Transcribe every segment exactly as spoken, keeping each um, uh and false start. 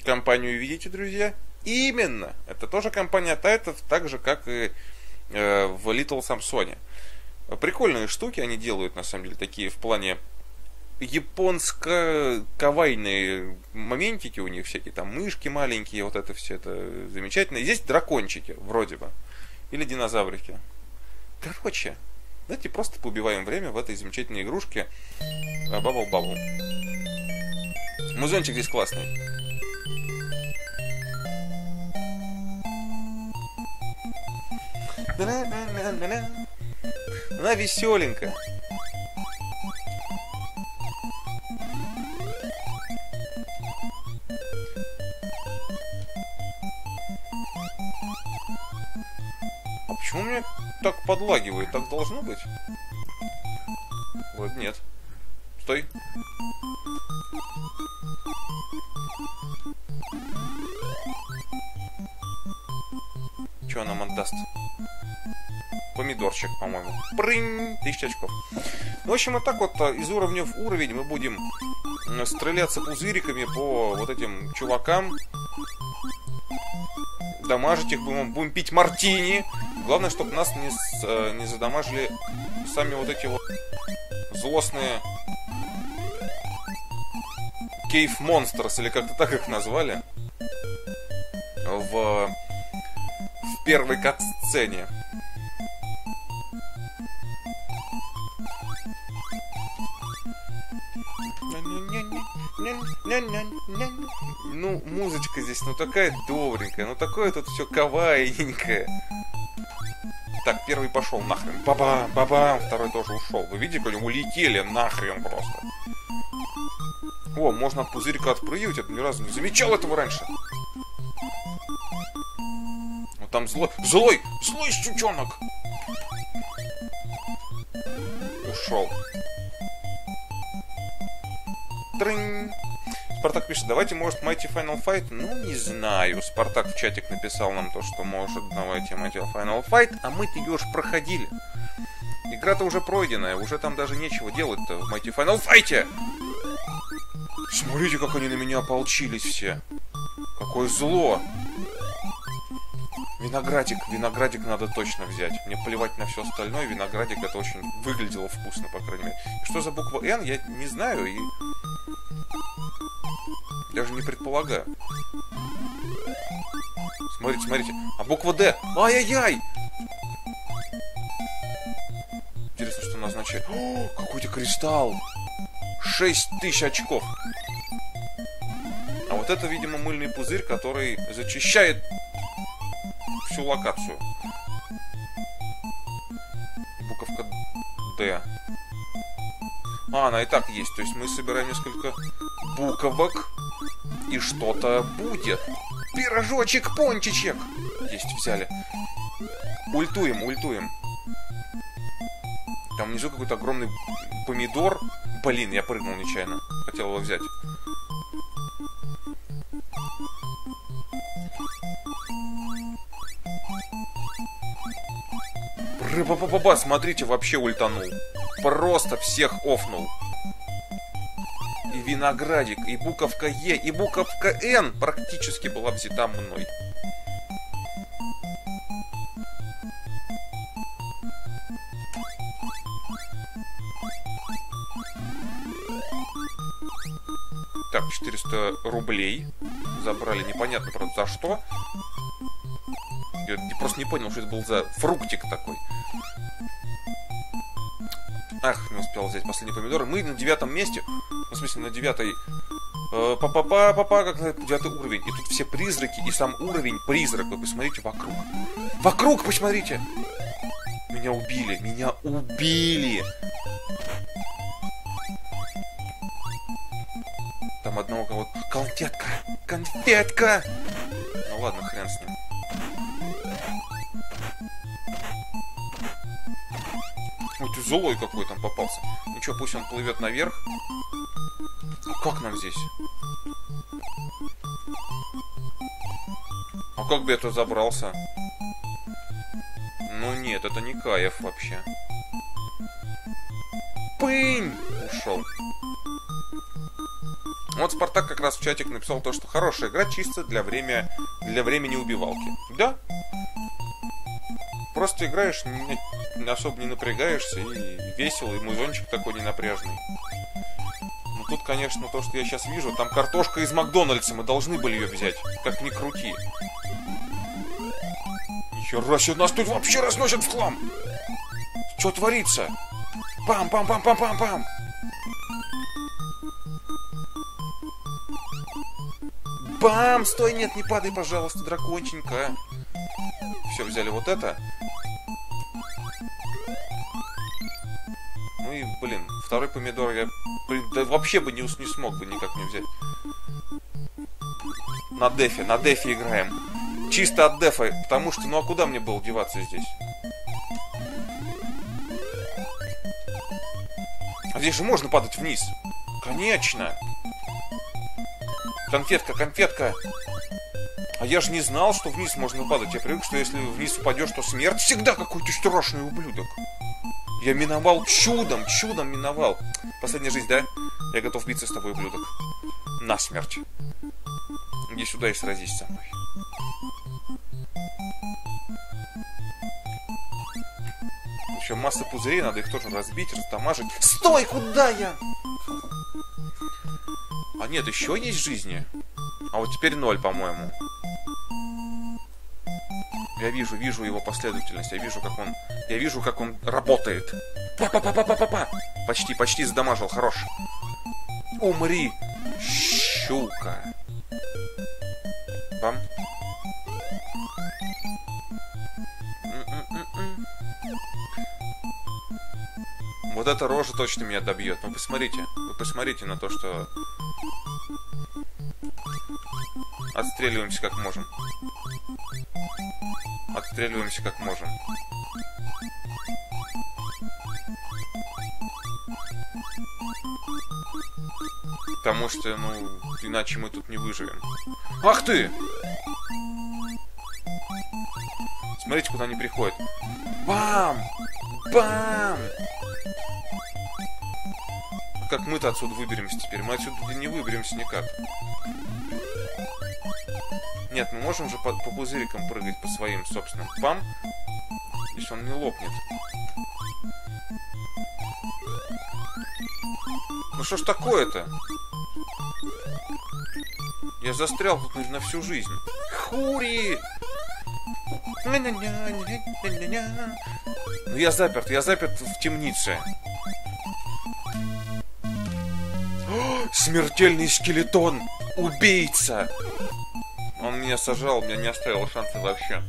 компанию видите, друзья? Именно! Это тоже компания Тайтов, так же, как и э, в Little Samsung. Прикольные штуки они делают, на самом деле, такие в плане японско-кавайные моментики у них всякие, там мышки маленькие, вот это все, это замечательно. И здесь дракончики, вроде бы. Или динозаврики. Короче, давайте просто поубиваем время в этой замечательной игрушке Bubble Bubble. Музончик здесь классный. Она веселенькая. А почему меня так подлагивает? Так должно быть? Вот нет. Стой. Что она нам отдаст? Помидорчик, по-моему. Прынь! Тысяча очков. Ну, в общем, вот так вот из уровня в уровень мы будем стреляться пузыриками по вот этим чувакам. Дамажить их будем, будем пить мартини. Главное, чтобы нас не, с, не задамажили сами вот эти вот злостные Cave Monsters, или как-то так их назвали в, в первой кат-сцене. Ну, музычка здесь, ну такая добренькая, ну такое тут все кавайненькое. Так, первый пошел нахрен. Баба, баба, второй тоже ушел. Вы видите, как они улетели нахрен просто. О, можно от пузырька отпрыгивать, я ни разу не замечал этого раньше. Вот там злой, злой, злой щучонок. Ушел. Трынь. Спартак пишет, давайте, может, Mighty Final Fight? Ну, не знаю. Спартак в чатик написал нам то, что может, давайте Mighty Final Fight, а мы-то ее уж проходили. Игра-то уже пройденная, уже там даже нечего делать-то в Mighty Final Fight. Смотрите, как они на меня ополчились все. Какое зло. Виноградик, виноградик надо точно взять. Мне плевать на все остальное, виноградик это очень выглядело вкусно, по крайней мере. И что за буква Н, я не знаю и даже не предполагаю. Смотрите, смотрите. А буква Д? Ай-яй-яй! Интересно, что она означает. О, какой-то кристалл! шесть тысяч очков! А вот это, видимо, мыльный пузырь, который зачищает всю локацию. Буковка Д. А, она и так есть. То есть мы собираем несколько буковок, и что-то будет. Пирожочек, пончичек. Есть, взяли. Ультуем, ультуем. Там внизу какой-то огромный помидор. Блин, я прыгнул нечаянно. Хотел его взять. Рыба-ба-ба-ба, смотрите, вообще ультанул. Просто всех офнул. И виноградик, и буковка Е, и буковка Н практически была взята мной. Так, четыреста рублей забрали, непонятно, правда, за что. Я просто не понял, что это был за фруктик такой. Ах, не успел взять последний помидор. Мы на девятом месте. Ну, в смысле, на девятой... Па-па-па-па-па, как на девятый уровень. И тут все призраки, и сам уровень призрак. Вы посмотрите вокруг. Вокруг, посмотрите! Меня убили, меня убили! Там одного кого-то... Конфетка! Конфетка! Ну ладно, хрен с ним. Ой, ты злой какой там попался. Ничего, пусть он плывет наверх. А как нам здесь? А как бы я тут забрался? Ну нет, это не кайф вообще. Пынь! Ушел. Вот Спартак как раз в чатик написал то, что хорошая игра чисто для, время, для времени убивалки. Да. Просто играешь, не, особо не напрягаешься, и весело, и музончик такой ненапряжный. Но тут, конечно, то, что я сейчас вижу, там картошка из Макдональдса, мы должны были ее взять, как ни крути. Нихера себе, нас тут вообще разносят в хлам! Что творится? Пам-пам-пам-пам-пам-пам! Бам! Стой, нет, не падай, пожалуйста, драконченька. Все, взяли вот это. Ну и, блин, второй помидор я, блин, да вообще бы не, не смог бы никак не взять. На дефе, на дефе играем. Чисто от дефа, потому что, ну а куда мне было деваться здесь? А здесь же можно падать вниз. Конечно. Конфетка, конфетка. А я же не знал, что вниз можно падать. Я привык, что если вниз упадешь, то смерть всегда какой-то страшный ублюдок. Я миновал чудом, чудом миновал. Последняя жизнь, да? Я готов биться с тобой, ублюдок. Насмерть. Иди сюда и сразись со мной. Еще масса пузырей, надо их тоже разбить, растамажить. Стой, куда я? А нет, еще есть жизни. А вот теперь ноль, по-моему. Я вижу, вижу его последовательность. Я вижу, как он... Я вижу, как он работает. Па-па-па-па-па-па-па. Почти, почти задамажил. Хорош. Умри, щука. Бам. Вот эта рожа точно меня добьет. Ну, посмотрите. Вы посмотрите на то, что... Отстреливаемся как можем. Отстреливаемся как можем. Потому что, ну, иначе мы тут не выживем. Ах ты! Смотрите, куда они приходят. Бам! Бам! Как мы-то отсюда выберемся теперь? Мы отсюда не выберемся никак. Нет, мы можем же по, по пузырикам прыгать по своим собственным. Пам! Если он не лопнет. Ну что ж такое-то? Я застрял тут на всю жизнь. Хури! Ну я заперт, я заперт в темнице. О, смертельный скелетон! Убийца! Он меня сожрал, меня не оставил шанса вообще.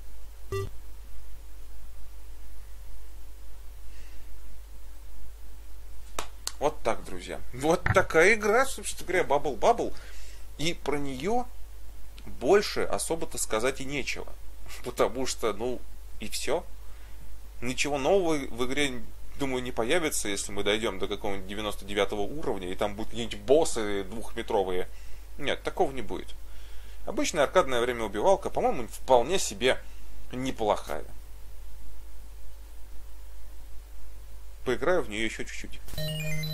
Вот так, друзья. Вот такая игра, собственно говоря, Bubble Bubble. И про нее больше особо-то сказать и нечего. Потому что, ну, и все. Ничего нового в игре, думаю, не появится, если мы дойдем до какого-нибудь девяносто девятого уровня, и там будут какие-нибудь боссы двухметровые. Нет, такого не будет. Обычная аркадная время-убивалка, по-моему, вполне себе неплохая. Поиграю в нее еще чуть-чуть.